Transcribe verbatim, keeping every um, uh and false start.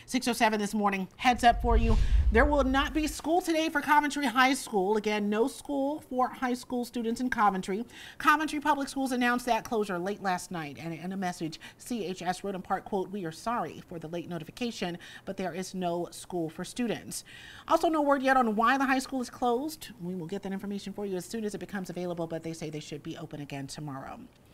six oh seven this morning. Heads up for you. There will not be school today for Coventry High School. Again, no school for high school students in Coventry. Coventry Public Schools announced that closure late last night. And in a message, C H S wrote in part, quote, "We are sorry for the late notification, but there is no school for students." Also, no word yet on why the high school is closed. We will get that information for you as soon as it becomes available, but they say they should be open again tomorrow.